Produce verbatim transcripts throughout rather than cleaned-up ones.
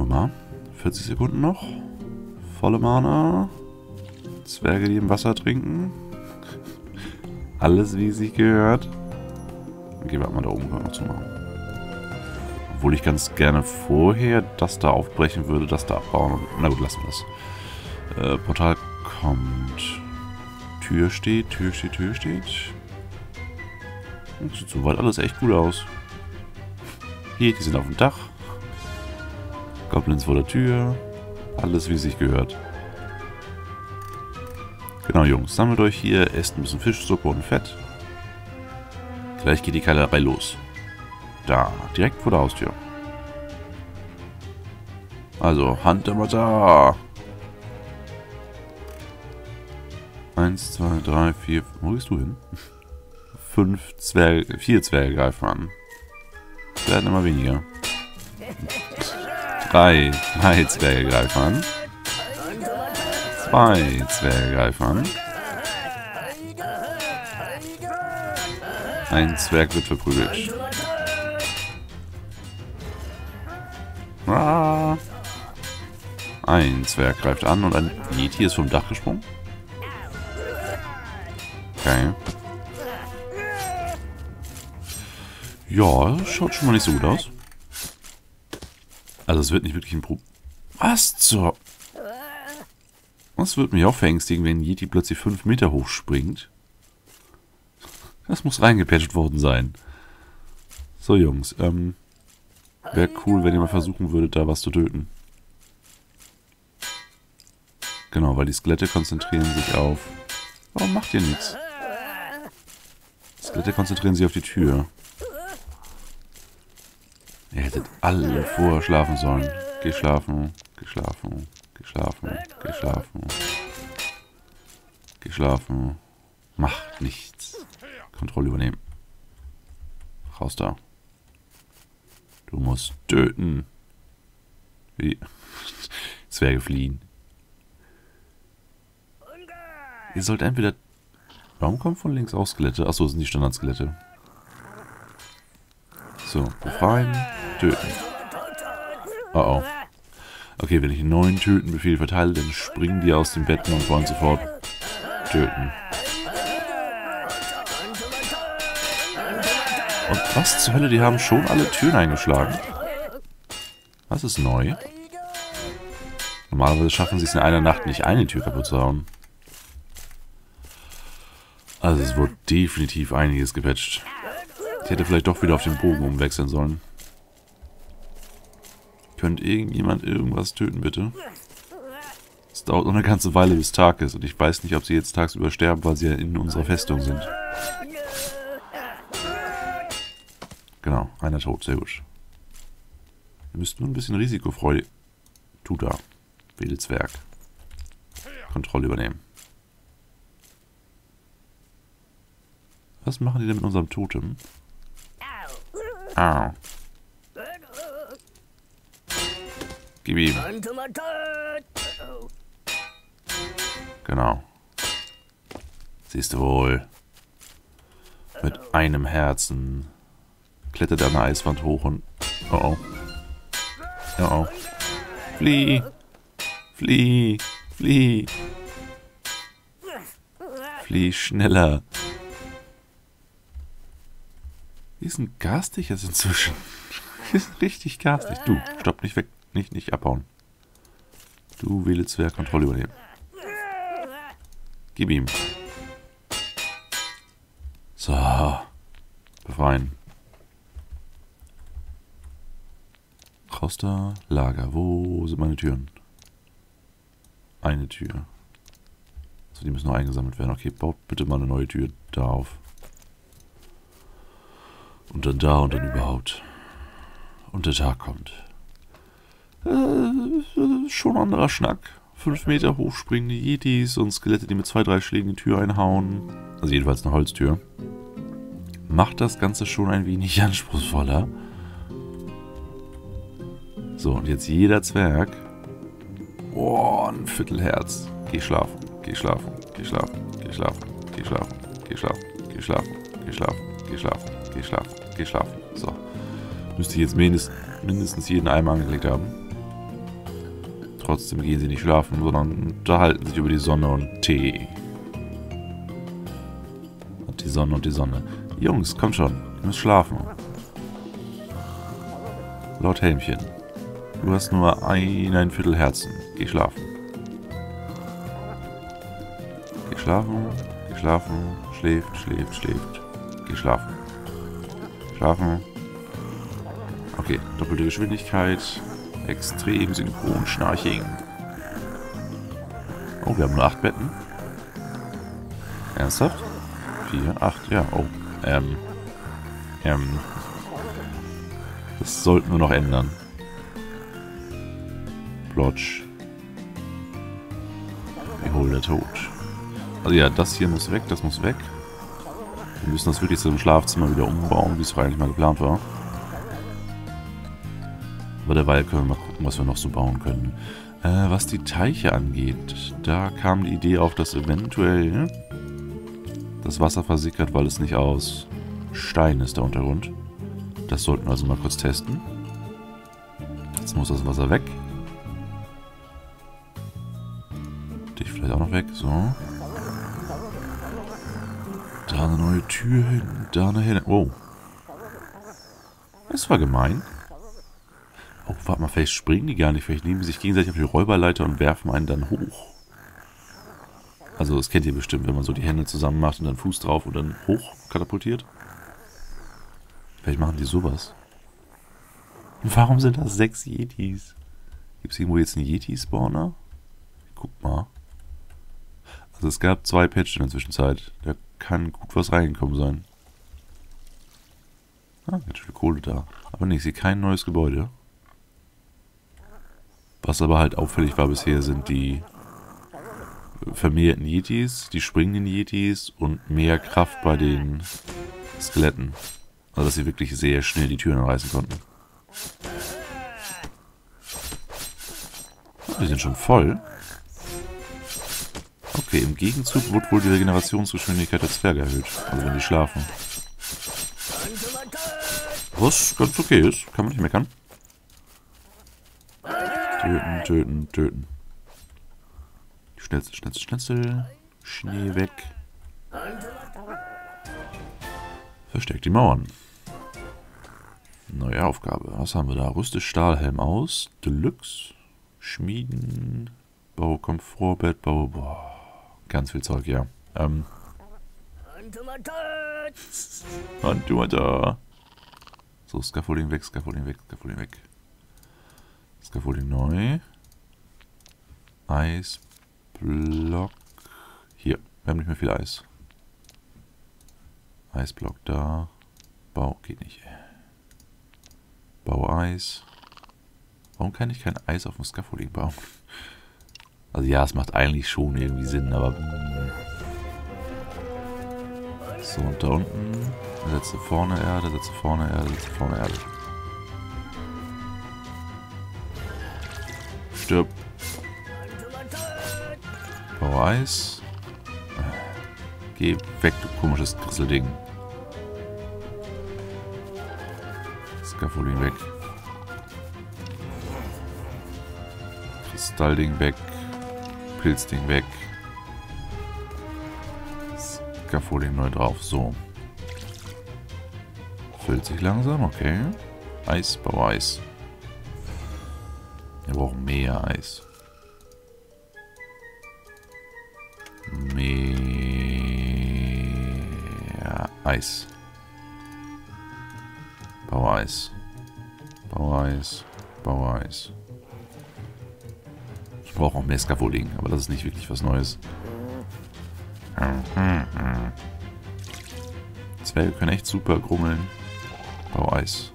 wir mal. vierzig Sekunden noch. Volle Mana. Zwerge, die im Wasser trinken. Alles, wie es sich gehört. Okay, warte mal, da oben können wir noch zu machen. Obwohl ich ganz gerne vorher das da aufbrechen würde, das da abbauen. Na gut, lassen wir das. Äh, Portal kommt. Tür steht, Tür steht, Tür steht. Das sieht soweit alles echt gut aus. Hier, die sind auf dem Dach. Goblins vor der Tür. Alles, wie es sich gehört. Genau, Jungs, sammelt euch hier, esst ein bisschen Fischsuppe und Fett. Gleich geht die Keilerei los. Da, direkt vor der Haustür. Also, Hand immer da. Eins, zwei, drei, vier. Wo gehst du hin? Fünf Zwerge, vier Zwerge greifen an. Es werden immer weniger. Drei, drei Zwerge greifen an. Zwei Zwerge greifen an. Ein Zwerg wird verprügelt. Ah. Ein Zwerg greift an und ein Yeti ist vom Dach gesprungen. Okay. Ja, schaut schon mal nicht so gut aus. Also es wird nicht wirklich ein Pro... Was zur... Das wird mich auch verängstigen, wenn ein Yeti plötzlich fünf Meter hoch springt. Das muss reingepatcht worden sein. So, Jungs. Ähm, wäre cool, wenn ihr mal versuchen würdet, da was zu töten. Genau, weil die Skelette konzentrieren sich auf... Warum macht ihr nichts? Skelette konzentrieren sich auf die Tür. Ihr hättet alle vorher schlafen sollen. Geh schlafen, geh schlafen, geh schlafen, geh schlafen. Geh schlafen. Macht nichts. Kontrolle übernehmen. Raus da. Du musst töten. Wie? Zwerge fliehen. Ihr sollt entweder... Warum kommen von links auch Skelette? Achso, das sind die Standardskelette. So, befreien, töten. Oh oh. Okay, wenn ich einen neuen Töten-Befehl verteile, dann springen die aus dem Bett und wollen sofort töten. Und was zur Hölle, die haben schon alle Türen eingeschlagen. Was ist neu? Normalerweise schaffen sie es in einer Nacht nicht, eine Tür kaputt zu hauen. Also es wurde definitiv einiges gepatcht. Ich hätte vielleicht doch wieder auf den Bogen umwechseln sollen. Könnt irgendjemand irgendwas töten, bitte? Es dauert noch eine ganze Weile, bis Tag ist. Und ich weiß nicht, ob sie jetzt tagsüber sterben, weil sie ja in unserer Festung sind. Genau, einer tot, sehr gut. Ihr müsst nur ein bisschen risikofreudig... Tu da. Wähle Zwerg. Kontrolle übernehmen. Was machen die denn mit unserem Totem? Au. Gib ihm. Genau. Siehst du wohl. Mit einem Herzen klettert er an der Eiswand hoch und... Oh oh. Oh oh. Flieh. Flieh. Flieh. Flieh schneller. Die sind garstig jetzt inzwischen. Die sind richtig garstig. Du, stopp, nicht weg. Nicht, nicht abhauen. Du wähle Zwerg, Kontrolle übernehmen. Gib ihm. So. Befreien. Raus da. Lager. Wo sind meine Türen? Eine Tür. So, die müssen noch eingesammelt werden. Okay, baut bitte mal eine neue Tür da auf. Und dann da und dann überhaupt. Und der Tag kommt. Äh, schon ein anderer Schnack. Fünf Meter hoch springende Yetis und Skelette, die mit zwei, drei Schlägen die Tür einhauen. Also jedenfalls eine Holztür. Macht das Ganze schon ein wenig anspruchsvoller. So, und jetzt jeder Zwerg. Oh, ein Viertelherz. Geh schlafen, geh schlafen, geh schlafen, geh schlafen, geh schlafen, geh schlafen, geh schlafen, geh schlafen, geh schlafen, geh schlafen, geh schlafen. So. Müsste ich jetzt mindestens, mindestens jeden Eimer angelegt haben. trotzdem gehen sie nicht schlafen, sondern unterhalten sich über die Sonne und Tee. Und die Sonne und die Sonne. Jungs, kommt schon, ihr müsst schlafen. Laut Helmchen. Du hast nur ein, ein Viertel Herzen. Geh schlafen. Geh schlafen, geh schlafen, schläft, schläft, schläft. Geh schlafen. Schlafen. Okay, doppelte Geschwindigkeit. Extrem synchron Schnarching. Oh, wir haben nur acht Betten. Ernsthaft? Vier, acht, ja, oh. Ähm. Ähm. Das sollten wir noch ändern. Plotsch. Wie hol der Tod. Also ja, das hier muss weg, das muss weg. Wir müssen das wirklich zu einem Schlafzimmer wieder umbauen, wie es eigentlich mal geplant war. Aber derweil können wir mal gucken, was wir noch so bauen können. Äh, was die Teiche angeht, da kam die Idee auf, dass eventuell das Wasser versickert, weil es nicht aus Stein ist, der Untergrund. Das sollten wir also mal kurz testen. Jetzt muss das Wasser weg. Dich vielleicht auch noch weg, so. Da eine neue Tür hin, da eine hin. Wow. Das war gemein. Oh, warte mal, vielleicht springen die gar nicht. Vielleicht nehmen sie sich gegenseitig auf die Räuberleiter und werfen einen dann hoch. Also, das kennt ihr bestimmt, wenn man so die Hände zusammen macht und dann Fuß drauf und dann hoch katapultiert. Vielleicht machen die sowas. Warum sind das sechs Yetis? Gibt es irgendwo jetzt einen Yeti-Spawner? Guck mal. Also es gab zwei Patches in der Zwischenzeit. Da kann gut was reingekommen sein. Ah, ganz viel Kohle da. Aber nee, ich sehe kein neues Gebäude. Was aber halt auffällig war bisher, sind die vermehrten Yetis, die springenden Yetis und mehr Kraft bei den Skeletten. Also dass sie wirklich sehr schnell die Türen reißen konnten. Oh, die sind schon voll. Okay, im Gegenzug wird wohl die Regenerationsgeschwindigkeit der Zwerge erhöht. Also wenn die schlafen. Was ganz okay ist, kann man nicht meckern. Töten, töten, töten. Schnellste, schnellste, schnellste. Schnee weg. Versteckt die Mauern. Neue Aufgabe. Was haben wir da? Rüste Stahlhelm aus. Deluxe. Schmieden. Bau Komfortbett. Bau. Boah. Ganz viel Zeug, ja. Ähm. Antimata. So, Scaffolding weg, Scaffolding weg, Scaffolding weg. Scaffolding neu. Eisblock. Hier. Wir haben nicht mehr viel Eis. Eisblock da. Bau geht nicht. Bau Eis. Warum kann ich kein Eis auf dem Scaffolding bauen? Also ja, es macht eigentlich schon irgendwie Sinn, aber... So, und da unten. Setze vorne Erde, setze vorne Erde, setze vorne Erde. Stirb. Bau Eis. Geh weg, du komisches Krisselding. Scaffolding weg. Kristallding weg. Pilzding weg. Scaffolding neu drauf. So. Füllt sich langsam, okay. Eis, bau Eis. Wir brauchen mehr Eis. Mehr Eis. Bau Eis. Bau Eis. Bau Eis. Ich brauche auch mehr Scaffolding, aber das ist nicht wirklich was Neues. Zwerge können echt super grummeln. Bau Eis.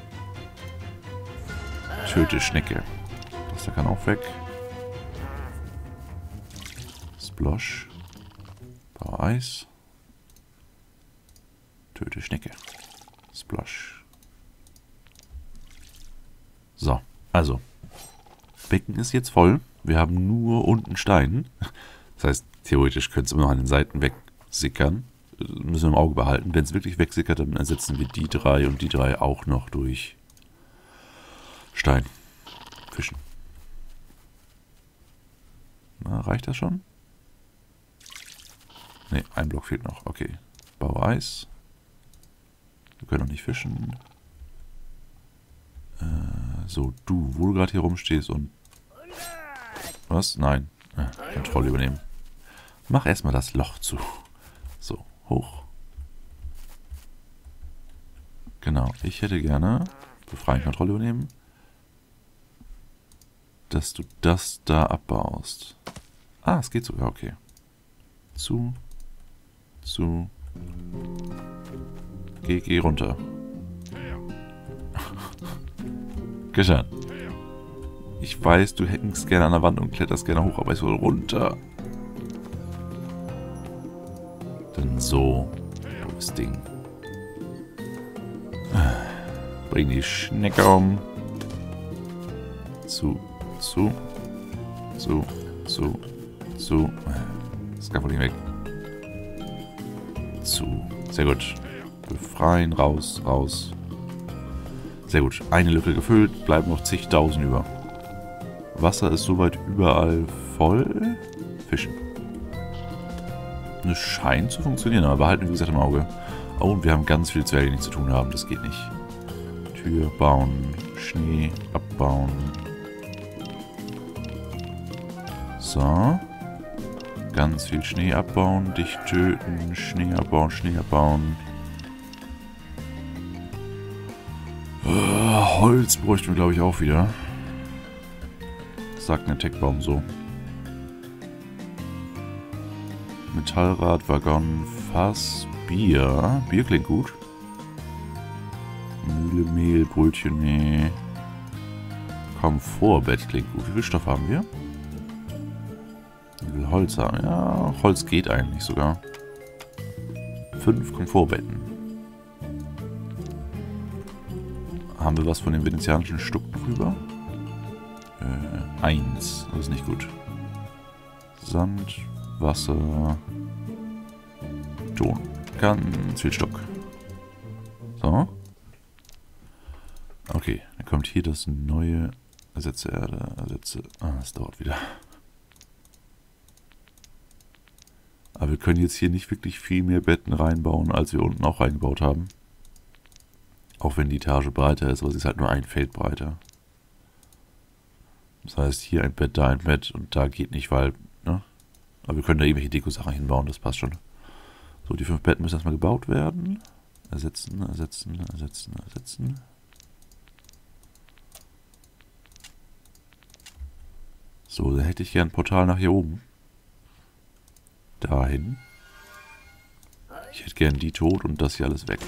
Töte Schnecke. Das da kann auch weg. Splosh. Bau Eis. Töte Schnecke. Splosh. So, also. Becken ist jetzt voll. Wir haben nur unten Stein. Das heißt, theoretisch könnte es immer noch an den Seiten wegsickern. Müssen wir im Auge behalten. Wenn es wirklich wegsickert, dann ersetzen wir die drei und die drei auch noch durch Stein. Fischen. reicht das schon? Ne, ein Block fehlt noch. Okay. Baue Eis. Wir können noch nicht fischen. Äh, so, du, wo du gerade hier rumstehst und... Was? Nein. Äh, Kontrolle übernehmen. Mach erstmal das Loch zu. So, hoch. Genau, ich hätte gerne... Befreien, Kontrolle übernehmen. Dass du das da abbaust. Ah, es geht sogar, okay. Zu. Zu. Geh, geh runter. Geschehen. Ich weiß, du hängst gerne an der Wand und kletterst gerne hoch, aber ich soll runter. Dann so. Dummes Ding. Bring die Schnecke um. Zu. Zu. Zu. Zu. Zu. Scaffolding weg. Zu. Sehr gut. Befreien. Raus. Raus. Sehr gut. Eine Lücke gefüllt. Bleiben noch zigtausend über. Wasser ist soweit überall voll. Fischen. Es scheint zu funktionieren, aber behalten wir, wie gesagt, im Auge. Oh, und wir haben ganz viel Zwerge, die nichts zu tun haben. Das geht nicht. Tür bauen. Schnee abbauen. So. Ganz viel Schnee abbauen. Dich töten. Schnee abbauen. Schnee abbauen. Uh, Holz bräuchten wir, glaube ich, auch wieder. Sagt ein Techbaum so. Metallrad, Waggon, Fass, Bier. Bier klingt gut. Mühle, Mehl, Brötchen, nee. Komfortbett klingt gut. Wie viel Stoff haben wir? Ich will Holz haben. Ja, Holz geht eigentlich sogar. Fünf Komfortbetten. Haben wir was von dem venezianischen Stuck noch rüber? Äh, eins. Das ist nicht gut. Sand, Wasser, Ton. Ganz viel Stock. So. Okay, dann kommt hier das neue Ersetze Erde, Ersetze... Ah, das dauert wieder. Aber wir können jetzt hier nicht wirklich viel mehr Betten reinbauen, als wir unten auch reingebaut haben. Auch wenn die Etage breiter ist, aber sie ist halt nur ein Feld breiter. Das heißt, hier ein Bett, da ein Bett und da geht nicht, weil... Ne? Aber wir können da irgendwelche Deko-Sachen hinbauen, das passt schon. So, die fünf Betten müssen erstmal gebaut werden. Ersetzen, ersetzen, ersetzen, ersetzen. So, dann hätte ich gern ein Portal nach hier oben. Dahin. Ich hätte gern die tot und das hier alles weg.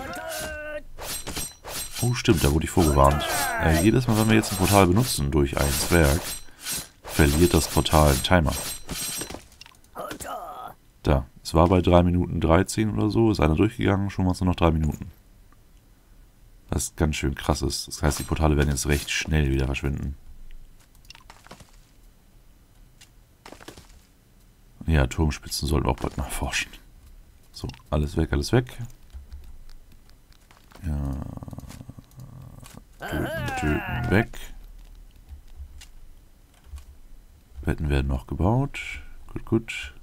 Oh, stimmt, da wurde ich vorgewarnt. Äh, jedes Mal, wenn wir jetzt ein Portal benutzen durch ein Zwerg, verliert das Portal einen Timer. Da, es war bei drei Minuten dreizehn oder so, ist einer durchgegangen, schon waren es nur noch drei Minuten. Das ist ganz schön krass. Das heißt, die Portale werden jetzt recht schnell wieder verschwinden. Ja, Turmspitzen sollten wir auch bald nachforschen. So, alles weg, alles weg. Ja. Töten, töten, weg. Betten werden noch gebaut. Gut, gut.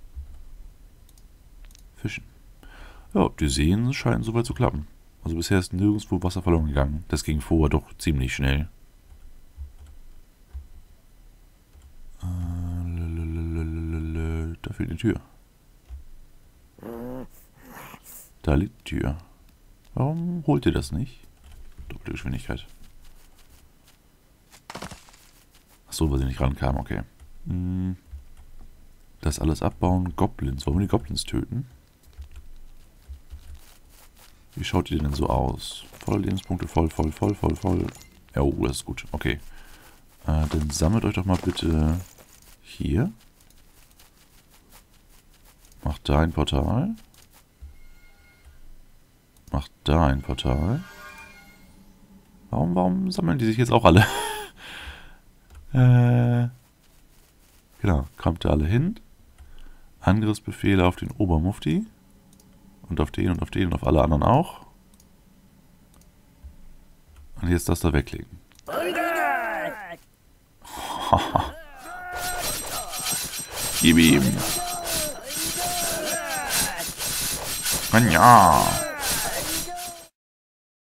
Fischen. Ja, die Seen scheinen soweit zu klappen. Also bisher ist nirgendwo Wasser verloren gegangen. Das ging vorher doch ziemlich schnell. Da fehlt eine Tür. Da liegt die Tür. Warum holt ihr das nicht? Doppelte Geschwindigkeit. Achso, weil sie nicht rankam, okay. Das alles abbauen. Goblins. Wollen wir die Goblins töten? Wie schaut die denn so aus? Voll Lebenspunkte, voll, voll, voll, voll, voll. Ja, oh, das ist gut. Okay. Äh, dann sammelt euch doch mal bitte hier. Macht da ein Portal. Macht da ein Portal. Warum, warum sammeln die sich jetzt auch alle? äh, genau, kommt da alle hin. Angriffsbefehle auf den Obermufti. Und auf den und auf den und auf alle anderen auch. Und jetzt das da weglegen. Gib ihm. Ja.